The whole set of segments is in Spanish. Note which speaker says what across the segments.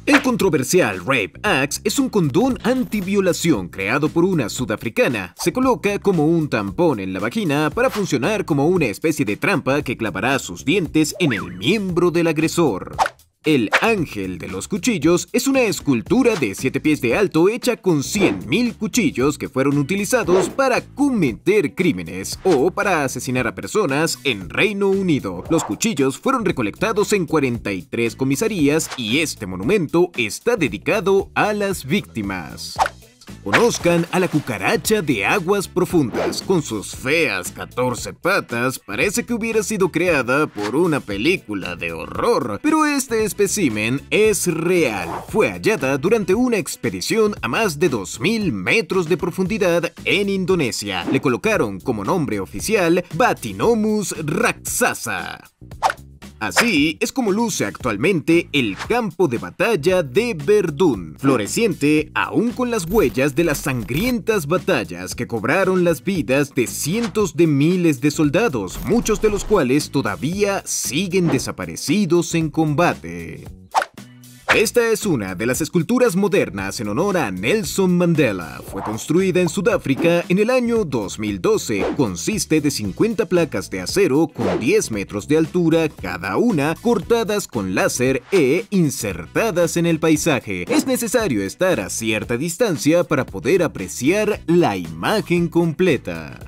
Speaker 1: El controversial Rape Axe es un condón antiviolación creado por una sudafricana. Se coloca como un tampón en la vagina para funcionar como una especie de trampa que clavará sus dientes en el miembro del agresor. El Ángel de los Cuchillos es una escultura de 7 pies de alto hecha con 100.000 cuchillos que fueron utilizados para cometer crímenes o para asesinar a personas en Reino Unido. Los cuchillos fueron recolectados en 43 comisarías y este monumento está dedicado a las víctimas. Conozcan a la cucaracha de aguas profundas. Con sus feas 14 patas, parece que hubiera sido creada por una película de horror. Pero este espécimen es real. Fue hallada durante una expedición a más de 2.000 metros de profundidad en Indonesia. Le colocaron como nombre oficial Bathynomus raksasa. Así es como luce actualmente el campo de batalla de Verdún, floreciente aún con las huellas de las sangrientas batallas que cobraron las vidas de cientos de miles de soldados, muchos de los cuales todavía siguen desaparecidos en combate. Esta es una de las esculturas modernas en honor a Nelson Mandela. Fue construida en Sudáfrica en el año 2012. Consiste de 50 placas de acero con 10 metros de altura cada una, cortadas con láser e insertadas en el paisaje. Es necesario estar a cierta distancia para poder apreciar la imagen completa.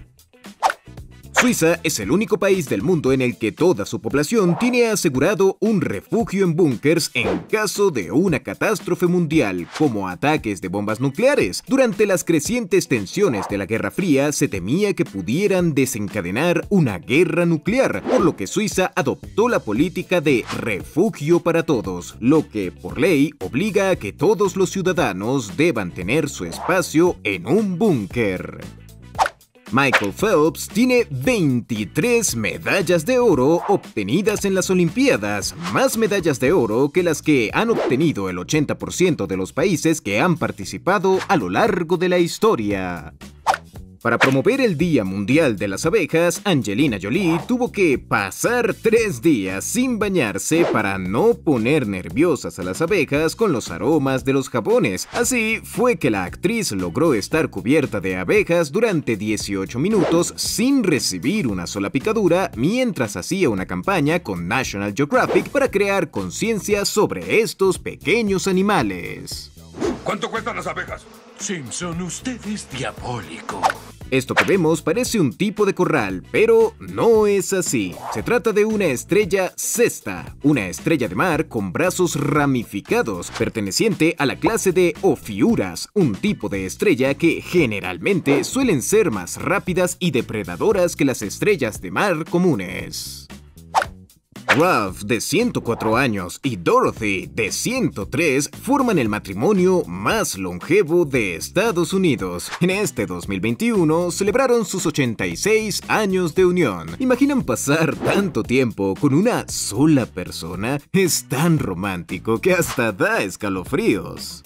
Speaker 1: Suiza es el único país del mundo en el que toda su población tiene asegurado un refugio en búnkers en caso de una catástrofe mundial, como ataques de bombas nucleares. Durante las crecientes tensiones de la Guerra Fría se temía que pudieran desencadenar una guerra nuclear, por lo que Suiza adoptó la política de refugio para todos, lo que por ley obliga a que todos los ciudadanos deban tener su espacio en un búnker. Michael Phelps tiene 23 medallas de oro obtenidas en las Olimpiadas, más medallas de oro que las que han obtenido el 80% de los países que han participado a lo largo de la historia. Para promover el Día Mundial de las Abejas, Angelina Jolie tuvo que pasar 3 días sin bañarse para no poner nerviosas a las abejas con los aromas de los jabones. Así fue que la actriz logró estar cubierta de abejas durante 18 minutos sin recibir una sola picadura mientras hacía una campaña con National Geographic para crear conciencia sobre estos pequeños animales.
Speaker 2: ¿Cuánto cuestan las abejas?
Speaker 3: Simpson, usted es diabólico.
Speaker 1: Esto que vemos parece un tipo de corral, pero no es así. Se trata de una estrella cesta, una estrella de mar con brazos ramificados, perteneciente a la clase de Ophiuras, un tipo de estrella que generalmente suelen ser más rápidas y depredadoras que las estrellas de mar comunes. Ralph, de 104 años, y Dorothy, de 103, forman el matrimonio más longevo de Estados Unidos. En este 2021 celebraron sus 86 años de unión. ¿Imaginan pasar tanto tiempo con una sola persona? Es tan romántico que hasta da escalofríos.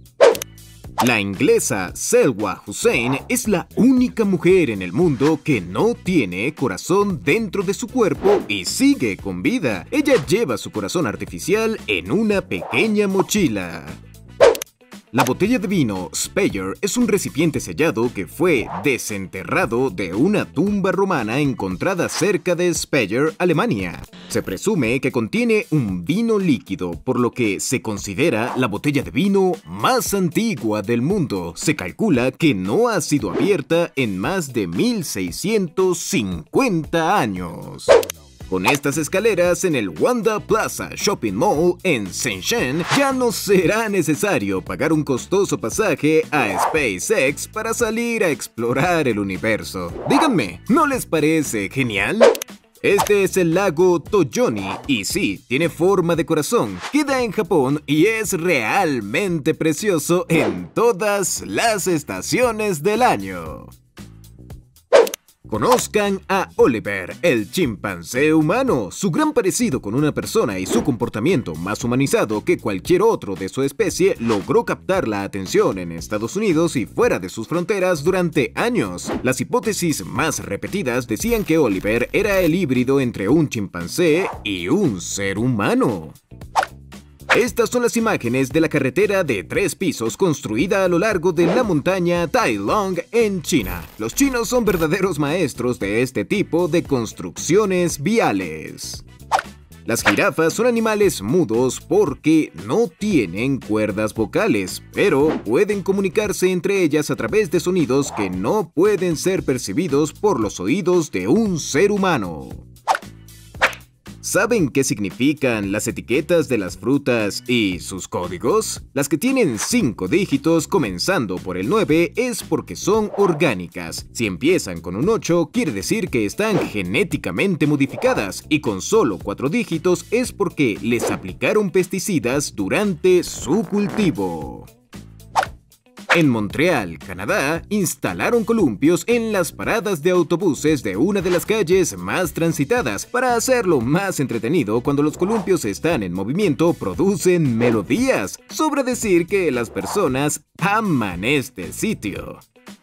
Speaker 1: La inglesa Selwa Hussein es la única mujer en el mundo que no tiene corazón dentro de su cuerpo y sigue con vida. Ella lleva su corazón artificial en una pequeña mochila. La botella de vino Speyer es un recipiente sellado que fue desenterrado de una tumba romana encontrada cerca de Speyer, Alemania. Se presume que contiene un vino líquido, por lo que se considera la botella de vino más antigua del mundo. Se calcula que no ha sido abierta en más de 1650 años. Con estas escaleras en el Wanda Plaza Shopping Mall en Shenzhen, ya no será necesario pagar un costoso pasaje a SpaceX para salir a explorar el universo. Díganme, ¿no les parece genial? Este es el lago Toyoni, y sí, tiene forma de corazón, queda en Japón y es realmente precioso en todas las estaciones del año. Conozcan a Oliver, el chimpancé humano. Su gran parecido con una persona y su comportamiento más humanizado que cualquier otro de su especie logró captar la atención en Estados Unidos y fuera de sus fronteras durante años. Las hipótesis más repetidas decían que Oliver era el híbrido entre un chimpancé y un ser humano. Estas son las imágenes de la carretera de 3 pisos construida a lo largo de la montaña Tailong en China. Los chinos son verdaderos maestros de este tipo de construcciones viales. Las jirafas son animales mudos porque no tienen cuerdas vocales, pero pueden comunicarse entre ellas a través de sonidos que no pueden ser percibidos por los oídos de un ser humano. ¿Saben qué significan las etiquetas de las frutas y sus códigos? Las que tienen 5 dígitos comenzando por el 9 es porque son orgánicas. Si empiezan con un 8 quiere decir que están genéticamente modificadas y con solo 4 dígitos es porque les aplicaron pesticidas durante su cultivo. En Montreal, Canadá, instalaron columpios en las paradas de autobuses de una de las calles más transitadas. Para hacerlo más entretenido, cuando los columpios están en movimiento, producen melodías. Sobra decir que las personas aman este sitio.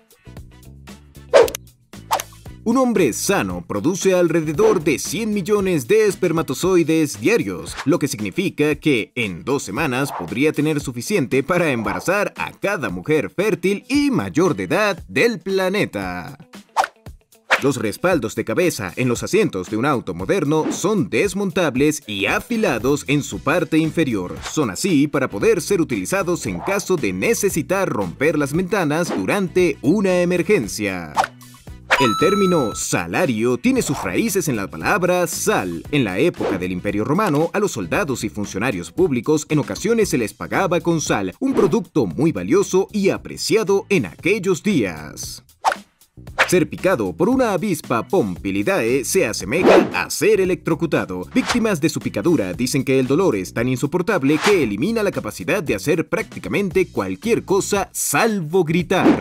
Speaker 1: Un hombre sano produce alrededor de 100 millones de espermatozoides diarios, lo que significa que en 2 semanas podría tener suficiente para embarazar a cada mujer fértil y mayor de edad del planeta. Los respaldos de cabeza en los asientos de un auto moderno son desmontables y afilados en su parte inferior. Son así para poder ser utilizados en caso de necesitar romper las ventanas durante una emergencia. El término salario tiene sus raíces en la palabra sal. En la época del Imperio Romano, a los soldados y funcionarios públicos en ocasiones se les pagaba con sal, un producto muy valioso y apreciado en aquellos días. Ser picado por una avispa Pompilidae se asemeja a ser electrocutado. Víctimas de su picadura dicen que el dolor es tan insoportable que elimina la capacidad de hacer prácticamente cualquier cosa salvo gritar.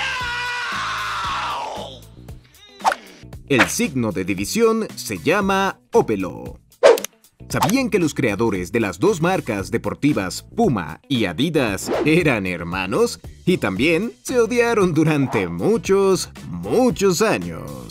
Speaker 1: El signo de división se llama ópelo. ¿Sabían que los creadores de las 2 marcas deportivas Puma y Adidas eran hermanos? Y también se odiaron durante muchos años.